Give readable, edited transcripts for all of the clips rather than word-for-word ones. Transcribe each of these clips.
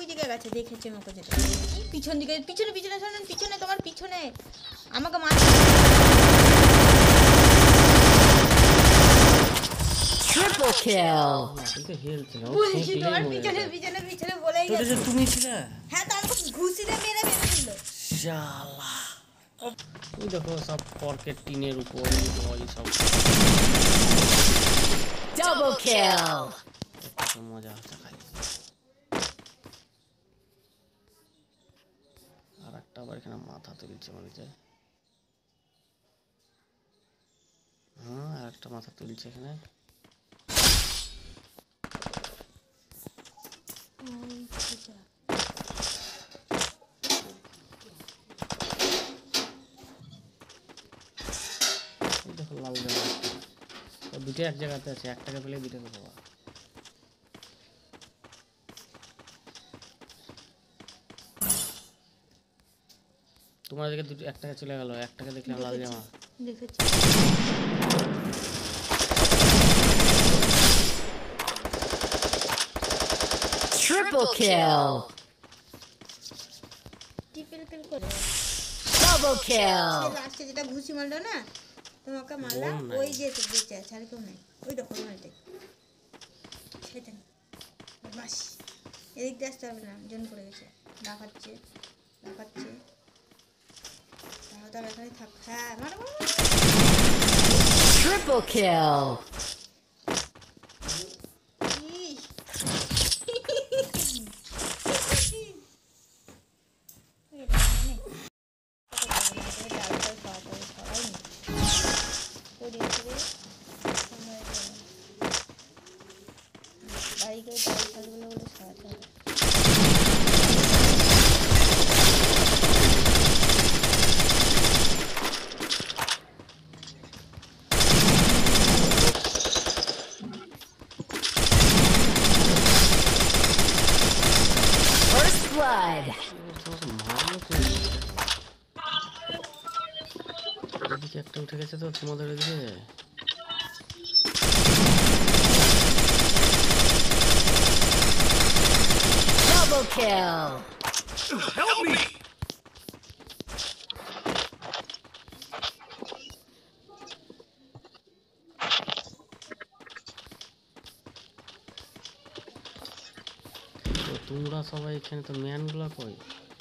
ওই জায়গায় গেছে, দেখেছে আমাকে যেটা পিছন দিকে, পিছনে পিছনে শোনেন, পিছনে তোমার পিছনে আমাকে মার Triple kill. কিন্তু হেলথ না বলেছি তোমার পিছনে পিছনে পিছনে বলেই তো গেছে। তুমি ছিলে হ্যাঁ তো আমাকে ঘুষিতে মেরে দিল। শালা ওই দেখো সব কর্কেট টিনের উপর হয় সব Double kill. কত মজা হচ্ছে খাই। আর একটা আবার এখানে মাথা তুলছে মনে হচ্ছে। হ্যাঁ আর একটা মাথা তুলছে এখানে। এই দেখো লাল জামা দুটো এক জায়গাতে আছে, একটাকে পেলে দুটোকে পাবা। তোমার দিকে দুটো একটাকে চলে গেল, একটাকে দেখলাম লাল জামা। দেখেছি Triple kill. টিপিল কিল করে Double kill. লাস্টে যেটা ঘুষি মারলো না তোমাকে মারলা, বোম নাই। ওই যে তো বেঁচে আছে আর কেউ নাই, ওই দেখো মারতে সেটা বাস এদিক দিয়ে আসতে হবে না, জন পড়ে গেছে, দেখাচ্ছে দেখাচ্ছে তাহলে এখানে থাক। হ্যাঁ মারবো Triple kill. বাড়িকে চাল চালগুলো বলে সারাতে হবে। First blood. এদিকে একটা উঠে গেছে তো তোমাদের ওদিকে। Double kill. Help me! তো তোমরা সবাই এখানে, তো ম্যানগুলো কই?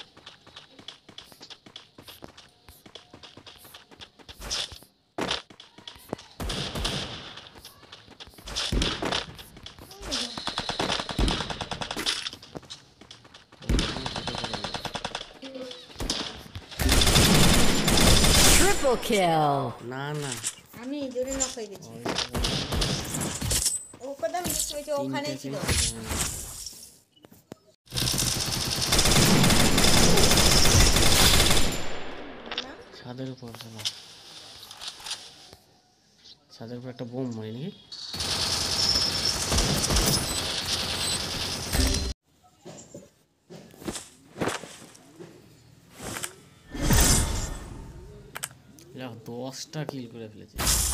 Triple kill. না না আমি জোরে নক হয়ে গেছি, ও কথা আমি দেখতে পেয়েছি ওখানেই ছিল। ছাদের উপর ছাদের উপর একটা বোম মারি নাকি? যাক 10টা কিল করে ফেলেছি।